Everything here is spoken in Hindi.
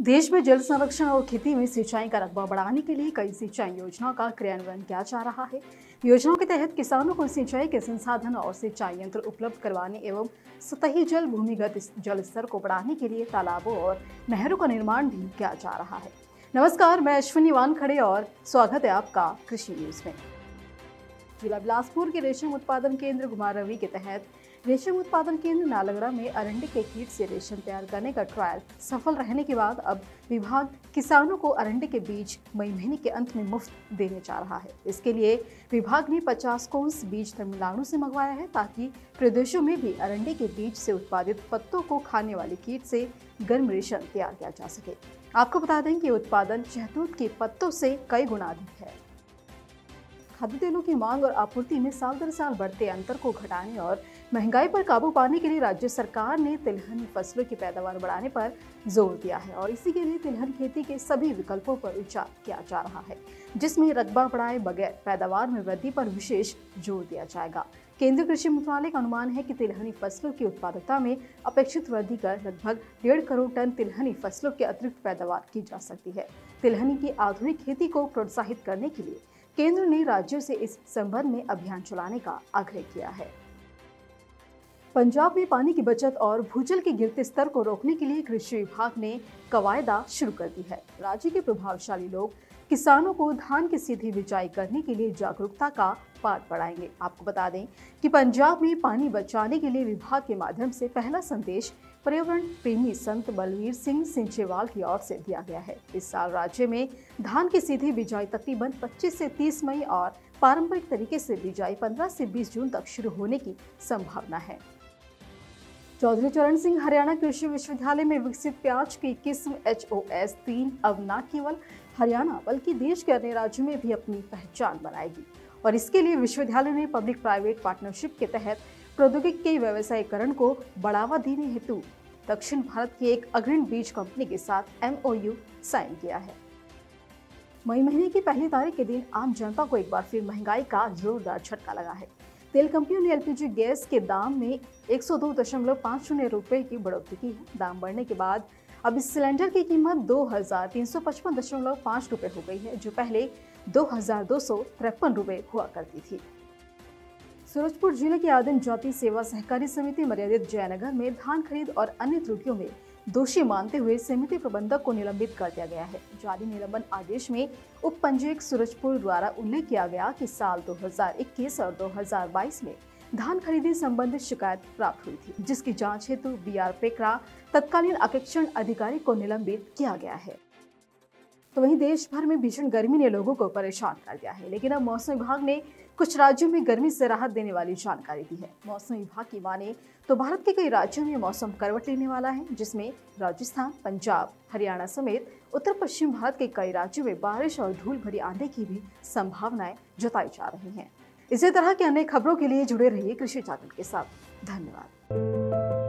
देश में जल संरक्षण और खेती में सिंचाई का रकबा बढ़ाने के लिए कई सिंचाई योजनाओं का क्रियान्वयन किया जा रहा है। योजनाओं के तहत किसानों को सिंचाई के संसाधन और सिंचाई यंत्र उपलब्ध करवाने एवं सतही जल भूमिगत जल स्तर को बढ़ाने के लिए तालाबों और नहरों का निर्माण भी किया जा रहा है। नमस्कार, मैं अश्विनी वानखड़े और स्वागत है आपका कृषि न्यूज में। जिला बिलासपुर के रेशम उत्पादन केंद्र गुमारवी के तहत रेशम उत्पादन केंद्र नालगड़ा में अरंडी के कीट से रेशम तैयार करने का ट्रायल सफल रहने के बाद अब विभाग किसानों को अरंडी के बीज मई महीने के अंत में मुफ्त देने जा रहा है। इसके लिए विभाग ने 50 कोस बीज तमिलनाडु से मंगवाया है ताकि प्रदेशों में भी अरंडी के बीज से उत्पादित पत्तों को खाने वाले कीट से गर्म रेशम तैयार किया जा सके। आपको बता दें कि उत्पादन शहतूत के पत्तों से कई गुना अधिक है। खाद्य तेलों की मांग और आपूर्ति में साल दर साल बढ़ते अंतर को घटाने और महंगाई पर काबू पाने के लिए राज्य सरकार ने तिलहनी फसलों की पैदावार बढ़ाने पर जोर दिया है और इसी के लिए तिलहन खेती के सभी विकल्पों पर विचार किया जा रहा है, जिसमें रकबा बढ़ाए बगैर पैदावार में वृद्धि पर विशेष जोर दिया जाएगा। केंद्रीय कृषि मंत्रालय का अनुमान है कि तिलहनी फसलों की उत्पादकता में अपेक्षित वृद्धि कर लगभग 1.5 करोड़ टन तिलहनी फसलों की अतिरिक्त पैदावार की जा सकती है। तिलहनी की आधुनिक खेती को प्रोत्साहित करने के लिए केंद्र ने राज्यों से इस संबंध में अभियान चलाने का आग्रह किया है। पंजाब में पानी की बचत और भूजल के गिरते स्तर को रोकने के लिए कृषि विभाग ने कवायदा शुरू कर दी है। राज्य के प्रभावशाली लोग किसानों को धान की सीधी बिजाई करने के लिए जागरूकता का पाठ पढ़ाएंगे। आपको बता दें कि पंजाब में पानी बचाने के लिए विभाग के माध्यम से पहला संदेश पर्यावरण प्रेमी संत बलवीर सिंह सिंचेवाल की ओर से दिया गया है। इस साल राज्य में धान की सीधी बिजाई तकरीबन 25 से 30 मई और पारंपरिक तरीके से बिजाई 15 से 20 जून तक शुरू होने की संभावना है। चौधरी चरण सिंह हरियाणा कृषि विश्वविद्यालय में विकसित प्याज की किस्म HOS 3 अब न केवल हरियाणा बल्कि देश के अन्य राज्यों में भी अपनी पहचान बनाएगी और इसके लिए विश्वविद्यालय ने पब्लिक प्राइवेट पार्टनरशिप के तहत प्रौद्योगिकी के व्यवसायीकरण को बढ़ावा देने हेतु दक्षिण भारत की एक अग्रणी बीज कंपनी के साथ MOU साइन किया है। मई महीने की पहली तारीख के दिन आम जनता को एक बार फिर महंगाई का जोरदार झटका लगा है। तेल कंपनियों ने LPG गैस के दाम में 102.50 रुपए की बढ़ोतरी की है। दाम बढ़ने के बाद अब इस सिलेंडर की कीमत 2355.5 रुपए हो गई है, जो पहले 2253 रुपए हुआ करती थी। सूरजपुर जिले की आदिम जाति सेवा सहकारी समिति मर्यादित जयनगर में धान खरीद और अन्य त्रुटियों में दोषी मानते हुए समिति प्रबंधक को निलंबित कर दिया गया है। जारी निलंबन आदेश में उप पंजीयक सूरजपुर द्वारा उल्लेख किया गया कि साल 2021 और 2022 में धान खरीदी संबंधित शिकायत प्राप्त हुई थी, जिसकी जांच हेतु BR पेकरा तत्कालीन अपेक्षण अधिकारी को निलंबित किया गया है। तो वहीं देश भर में भीषण गर्मी ने लोगों को परेशान कर दिया है, लेकिन अब मौसम विभाग ने कुछ राज्यों में गर्मी से राहत देने वाली जानकारी दी है। मौसम विभाग की माने तो भारत के कई राज्यों में मौसम करवट लेने वाला है, जिसमें राजस्थान, पंजाब, हरियाणा समेत उत्तर पश्चिम भारत के कई राज्यों में बारिश और धूल भरी आंधी की भी संभावनाएं जताई जा रही हैं। इसी तरह की अन्य खबरों के लिए जुड़े रहिए कृषि जागरण के साथ। धन्यवाद।